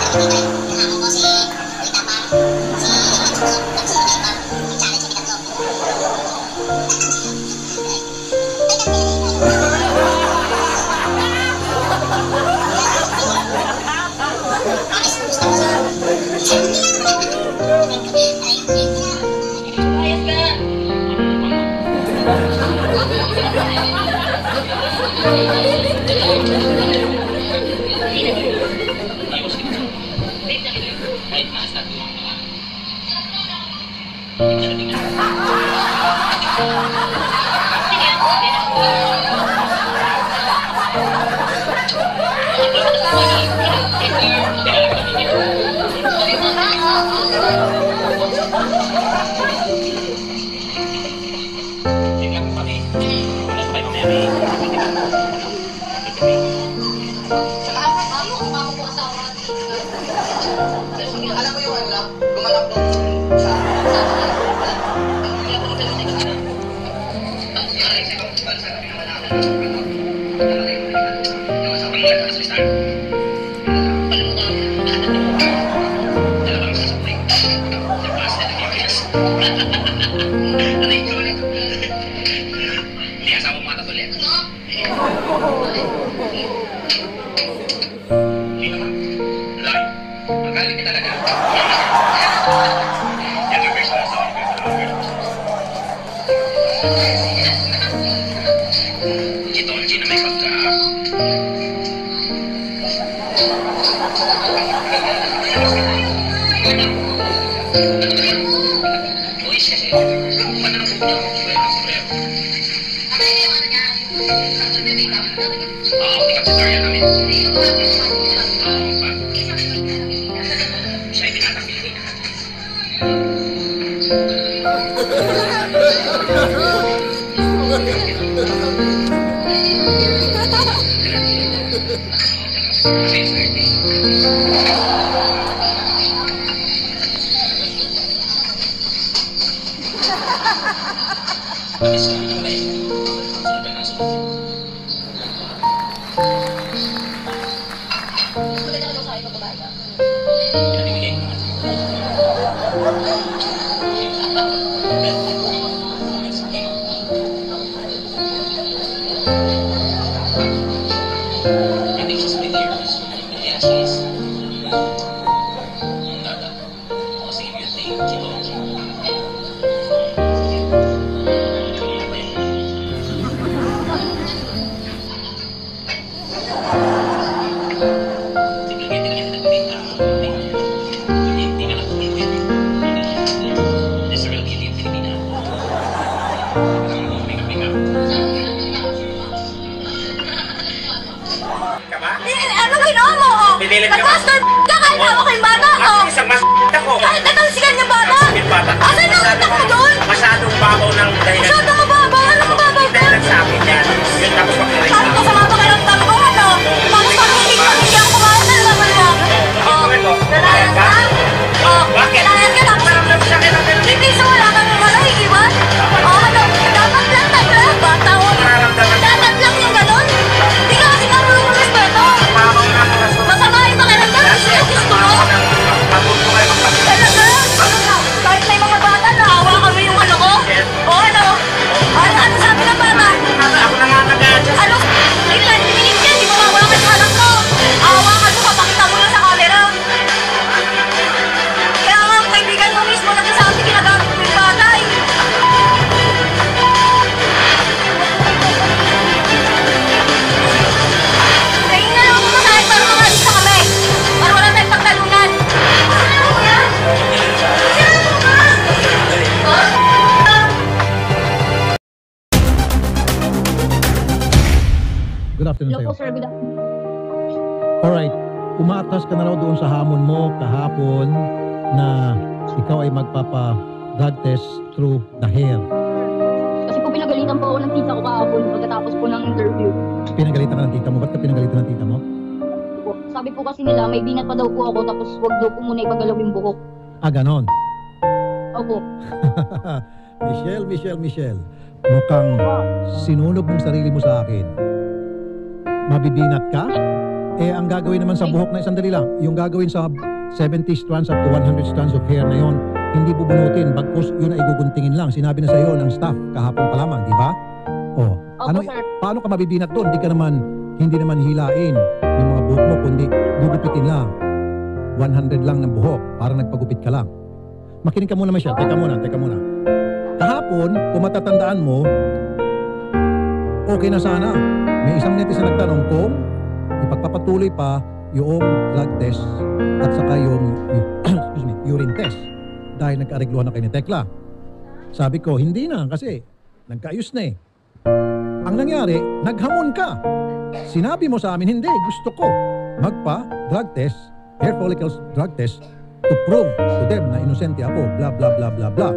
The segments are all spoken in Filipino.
Hello po, sir. Good afternoon. Alright. Umaatras ka na raw doon sa hamon mo kahapon na ikaw ay magpapa-drug test through the hair. Kasi po pinagalitan po ako ng tita ko kahapon pagkatapos po ng interview. Pinagalitan ka ng tita mo? Ba't ka pinagalitan ng tita mo? Po. Sabi po kasi nila, may binat pa daw po ako tapos wag daw po muna ipagalaw yung buhok. Ah, ganon? Opo. Michelle. Mukhang sinunog mong sarili mo sa akin. Mabibinat ka? Eh, ang gagawin naman sa buhok na sandali lang, yung gagawin sa 70 strands up to 100 strands of hair na yon, hindi bubunutin, bagkus yun ay guguntingin lang. Sinabi na sa iyo ng staff kahapon pa lamang, di ba? Oh, Opo, sir. paano ka mabibinat doon? Hindi naman hilain yung mga buhok mo, kundi gugupitin lang. 100 lang ng buhok, para nagpagupit ka lang. Makinig ka muna, Michelle. Teka muna. Kahapon, kung matatandaan mo, okay na sana. May isang netizen nagtanong kung ipagpapatuloy pa yung blood test at saka yung excuse me, urine test dahil nagkaarigluhan na kayo ni Tekla. Sabi ko, hindi na kasi nagkaayos na eh. Ang nangyari, naghamon ka. Sinabi mo sa amin, hindi, gusto ko magpa-drug test, hair follicles drug test to prove to them na inosente ako, blah, blah, blah, blah, blah.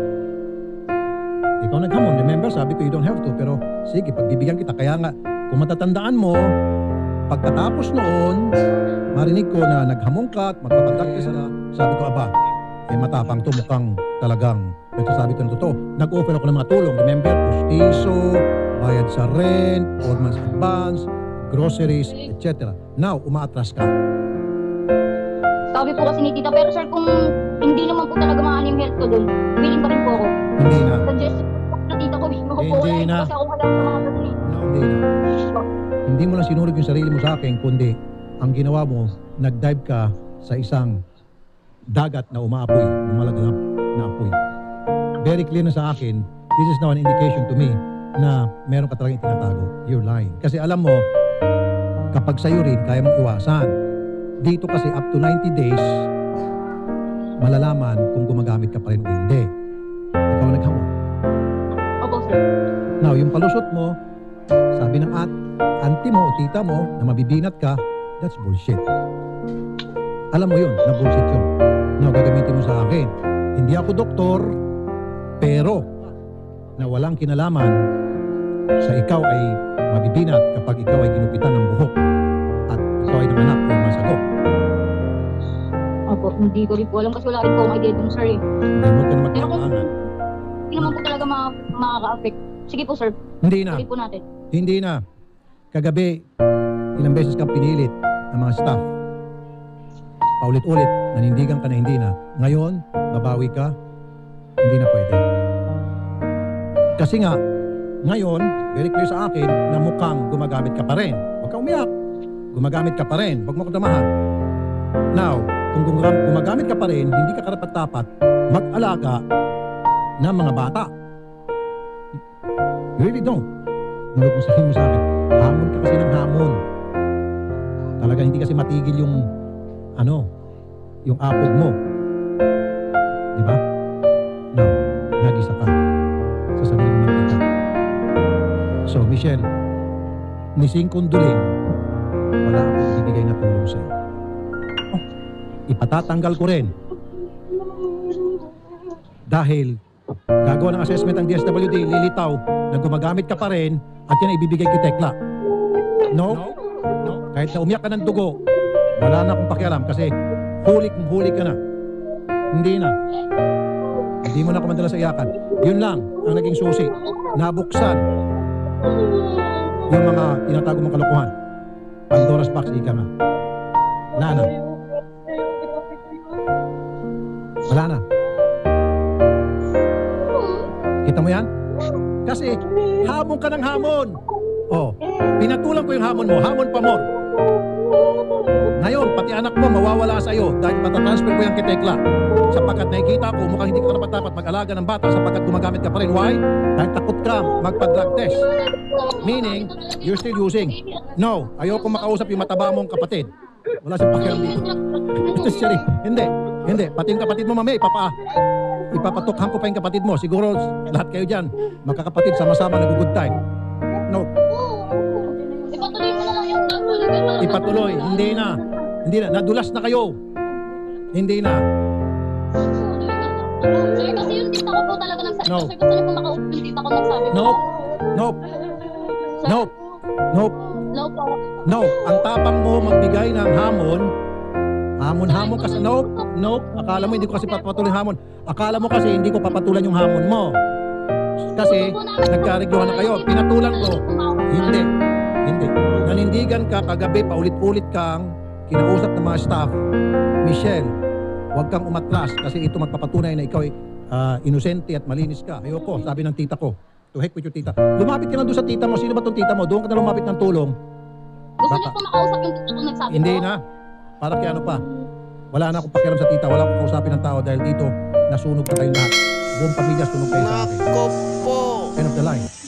Ikaw naghamon. Remember, sabi ko, you don't have to. Pero sige, pagbibigyan kita. Kaya nga, kung matatandaan mo, pagkatapos noon, marinig ko na naghamon ka at magpapadrag ka sana. Sabi ko, aba, matapang to, mukhang talagang nagsasabi to ng totoo. Nag-offer ako ng mga tulong. Remember, pustiso, bayad sa rent, 4 months advance, groceries, etc. Now, umaatras ka. Sabi po kasi ni tita, pero sir, kung hindi naman po talaga maano yung health ko doon, willing pa rin po ako. Hindi na. Suggestion po na tita ko, willing ako po. Hindi Wala na. kasi ako wala sa mga ganun eh. No, hindi na. Hindi mo lang sinurog yung sarili mo sa akin, kundi ang ginawa mo, nag-dive ka sa isang dagat na umaapoy, lumalaganap na apoy. Very clear na sa akin, this is now an indication to me na meron ka talagang itinatago. You're lying. Kasi alam mo, kapag sa'yo rin, kaya mong iwasan. Dito kasi up to 90 days, malalaman kung gumagamit ka pa rin o hindi. Ikaw ang naghamon. Opo, sir. Now, yung palusot mo, sabi ng auntie mo o tita mo na mabibinat ka, that's bullshit. Alam mo yun, na bullshit yun. Now, gagamitin mo sa akin. Hindi ako doktor, pero na walang kinalaman sa ikaw ay mabibinat kapag ikaw ay ginupitan ng buhok at ikaw ay nanganak o masago. Opo, hindi ko rin po alam kasi wala rin po akong idea dun, sir eh. Hindi mo ka na Pero kung magkakangan. hindi naman po talaga makaka-affect. Sige po, sir. Hindi na. Tuloy po natin. Hindi na. Kagabi, ilang beses kang pinilit ng mga staff. Paulit-ulit, nanindigan ka na hindi na. Ngayon, babawi ka, hindi na pwede. Kasi nga, ngayon, very clear sa akin na mukhang gumagamit ka pa rin. Huwag ka umiyak. Gumagamit ka pa rin. Huwag mo kadamahan. Now, kung gumagamit ka pa rin, hindi ka karapat-dapat mag-alaga ng mga bata. You really don't. Nulog mo sabihin mo sa akin, hamon ka kasi ng hamon. Talaga hindi kasi matigil yung yung apog mo. Di ba? Now, nag-isa ka sa sarili mo mantika. So, Michelle, ni Singkong Duling, wala akong ibibigay na tulong sa'yo. Ipatatanggal ko rin. Dahil gagawa ng assessment ang DSWD, lilitaw na gumagamit ka pa rin at yan ay ibibigay kay Tekla. No? Kahit na umiyak ka ng dugo, wala na akong pakialam kasi huli ka na. Hindi na. Hindi mo na ako madala sa iyakan. Yun lang ang naging susi. Nabuksan yung mga tinatago mong kalokohan. Pandora's box, ika nga. Wala na. Wala na. Kita mo yan? Kasi hamon ka ng hamon. Oh, pinatulang ko yung hamon mo. Hamon pa more. Ngayon, pati anak mo mawawala sa iyo dahil matatransfer ko yung kay Tekla. Sapagkat nakikita ko mukhang hindi ka dapat mag-alaga ng bata sapagkat gumagamit ka pa rin. Why? Dahil takot ka magpa-drug test. Meaning, you're still using. No, ayoko makausap yung mataba mong kapatid. Wala siyang pakialam dito. Ito siya rin. Hindi. Pati yung kapatid mo mamaya, ipapatukhan ko pa yung kapatid mo. Siguro lahat kayo dyan, magkakapatid sama-sama nag-good time. No. Ipatuloy mo na lang yung Ipatuloy. Hindi na. Nadulas na kayo. Hindi na. Sir, kasi yung tita ko po talaga nagsabi. No. Sir, gusto niyo po makausap yung tita ko nagsabi. Nope. No po. No. Ang tapang mo magbigay ng hamon. Hamon kasi. Nope. Akala mo hindi ko kasi papatuloy yung hamon. Akala mo kasi hindi ko papatulan yung hamon mo. Kasi nagkarigluhan na kayo. Pinatulan ko. Hindi. nanindigan ka kagabi, paulit-ulit kang kinausap ng mga staff. Michelle, huwag kang umatras kasi ito magpapatunay na ikaw ay inosente at malinis ka. Ayoko, sabi ng tita ko. To heck with your tita. Lumapit ka lang doon sa tita mo. Sino ba tong tita mo? Doon ka na lumapit ng tulong. Gusto niyo po makausap yung tito kong nagsabi Hindi po? na. Para kaya ano pa. Wala na akong pakialam sa tita. Wala akong kausapin ng tao dahil dito nasunog na kayong lahat. Buong pamilya sunog kayo sa akin. Nako po. End of the line.